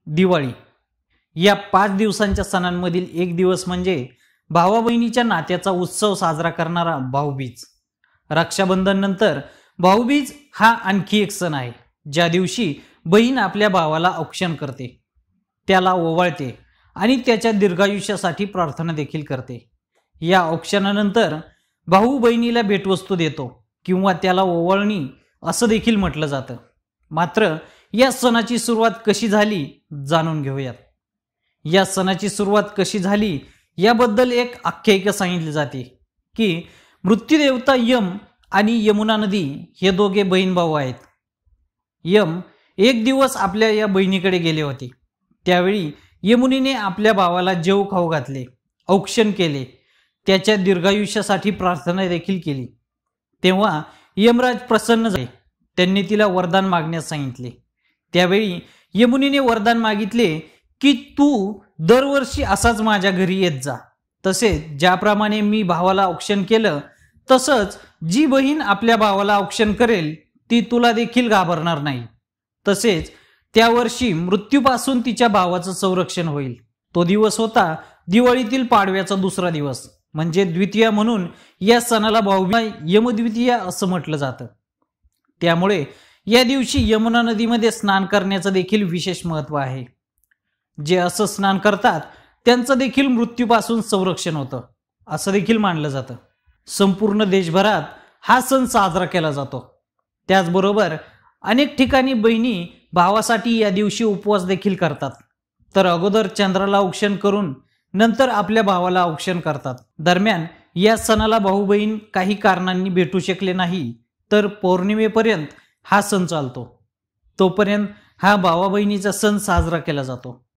दिवाळी या 5 दिवसांच्या सणांमधील एक दिवस म्हणजे भावा बहिणीच्या नात्याचा उत्सव साजरा करणारा भाऊबीज। रक्षाबंधन नंतर भाऊबीज हा आणखी एक सण आहे, ज्या दिवशी बहीण आपल्या भावाला औक्षण करते, त्याला ओवाळते आणि त्याच्या दीर्घायुष्यासाठी प्रार्थना देखील करते। या औक्षणानंतर भाऊ बहिणीला भेटवस्तू देतो किंवा त्याला ओवाळणी असं देखील म्हटलं जातं। मात्र या सणाची सुरुवात कशी झाली जाणून घेऊयात। या सणाची सुरुवात कशी झाली याबद्दल एक आख्यायिका सांगितली जाते की मृत्यूदेवता यम आणि यमुना नदी हे दोघे बहीण भाऊ आहेत। यम एक दिवस आपल्या या बहिणीकडे गेले होते। त्यावेळी यमुनीने आपल्या भावाला जेव खाऊ घातले, औक्षण केले, त्याच्या दीर्घायुष्यासाठी प्रार्थना देखील केली। तेव्हा यमराज प्रसन्न झाले, त्यांनी तिला वरदान मागण्यास सांगितले। त्यावेळी यमुनीने वरदान मागितले की तू दरवर्षी असाच माझ्या घरी येत जा, तसेच ज्याप्रमाणे मी भावाला औक्षण केलं तसंच जी बहीण आपल्या भावाला औक्षण करेल ती तुला देखील घाबरणार नाही, तसेच त्या वर्षी मृत्यूपासून तिच्या भावाचं संरक्षण होईल। तो दिवस होता दिवाळीतील पाडव्याचा दुसरा दिवस, म्हणजे द्वितीया, म्हणून या सणाला भाऊबीज यमद्वितीया असं म्हटलं जातं। त्यामुळे या दिवशी यमुना नदीमध्ये स्नान करण्याचं देखील विशेष महत्त्व आहे। जे असं स्नान करतात त्यांचं देखील मृत्यूपासून संरक्षण होतं असं देखील मानलं जातं। संपूर्ण देशभरात हा सण साजरा केला जातो। त्याचबरोबर अनेक ठिकाणी बहिणी भावासाठी या दिवशी उपवास देखील करतात, तर अगोदर चंद्राला औक्षण करून नंतर आपल्या भावाला औक्षण करतात। दरम्यान या सणाला भाऊ बहीण काही कारणांनी भेटू शकले नाही तर पौर्णिमेपर्यंत हा सण चालतो। तोपर्यंत हा भावा बहिणीचा सण साजरा केला जातो।